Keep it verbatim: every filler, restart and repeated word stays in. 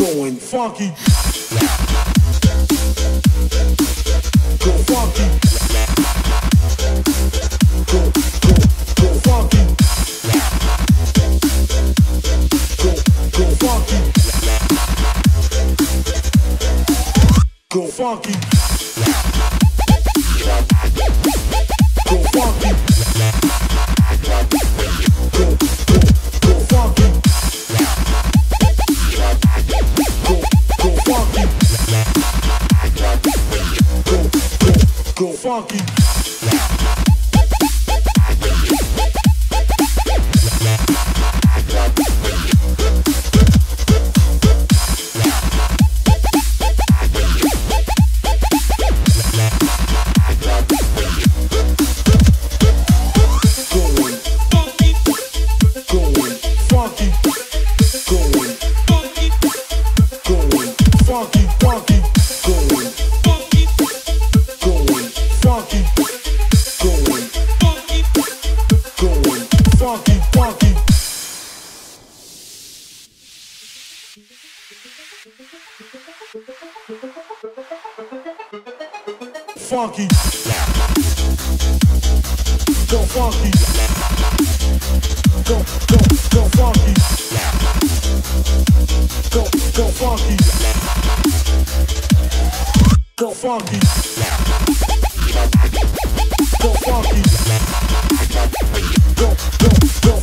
Going funky. Go funky. Go, go, go funky. Go, go funky. Go funky. Go funky. Go, go, go funky. Go, go funky. Go, go, go funky. Funky, go funky, go, go, go funky, go, go funky, go funky, go funky, go, go, go